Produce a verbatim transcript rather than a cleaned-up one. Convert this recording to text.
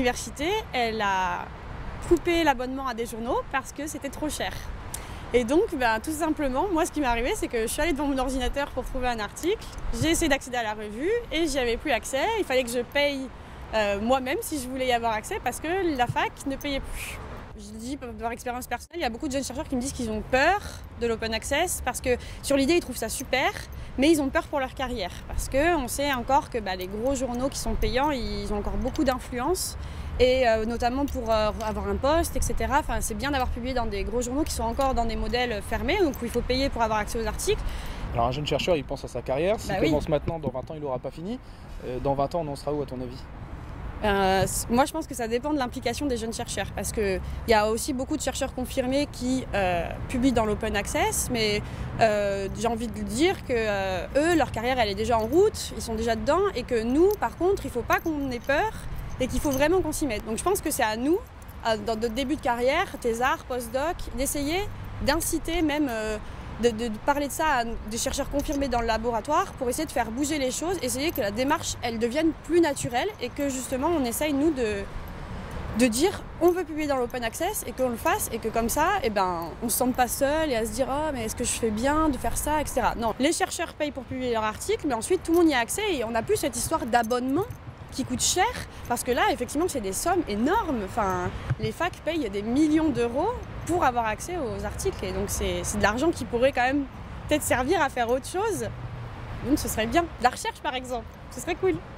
l'université, elle a coupé l'abonnement à des journaux parce que c'était trop cher. Et donc, ben, tout simplement, moi, ce qui m'est arrivé, c'est que je suis allée devant mon ordinateur pour trouver un article, j'ai essayé d'accéder à la revue et j'y avais plus accès. Il fallait que je paye euh, moi-même si je voulais y avoir accès parce que la fac ne payait plus. Je le dis par expérience personnelle, il y a beaucoup de jeunes chercheurs qui me disent qu'ils ont peur de l'open access parce que sur l'idée, ils trouvent ça super, mais ils ont peur pour leur carrière parce qu'on sait encore que bah, les gros journaux qui sont payants, ils ont encore beaucoup d'influence. Et euh, notamment pour euh, avoir un poste, et cetera. Enfin, c'est bien d'avoir publié dans des gros journaux qui sont encore dans des modèles fermés, donc où il faut payer pour avoir accès aux articles. Alors un jeune chercheur, il pense à sa carrière. S'il bah oui. commence maintenant, dans vingt ans, il n'aura pas fini. Euh, dans vingt ans, on en sera où à ton avis? Euh, moi, je pense que ça dépend de l'implication des jeunes chercheurs, parce qu'il y a aussi beaucoup de chercheurs confirmés qui euh, publient dans l'open access, mais euh, j'ai envie de dire que euh, eux, leur carrière, elle est déjà en route, ils sont déjà dedans, et que nous, par contre, il ne faut pas qu'on ait peur, et qu'il faut vraiment qu'on s'y mette. Donc je pense que c'est à nous, dans notre début de carrière, thésard, postdoc, d'essayer d'inciter même, euh, de, de, de parler de ça à des chercheurs confirmés dans le laboratoire pour essayer de faire bouger les choses, essayer que la démarche, elle devienne plus naturelle et que justement on essaye, nous, de, de dire on veut publier dans l'open access et qu'on le fasse et que comme ça, eh ben, on ne se sente pas seul et à se dire oh, mais est-ce que je fais bien de faire ça, et cetera. Non, les chercheurs payent pour publier leur article, mais ensuite tout le monde y a accès et on n'a plus cette histoire d'abonnement qui coûte cher, parce que là, effectivement, c'est des sommes énormes. Enfin, les facs payent des millions d'euros pour avoir accès aux articles, et donc c'est de l'argent qui pourrait quand même peut-être servir à faire autre chose. Donc ce serait bien. De la recherche, par exemple, ce serait cool.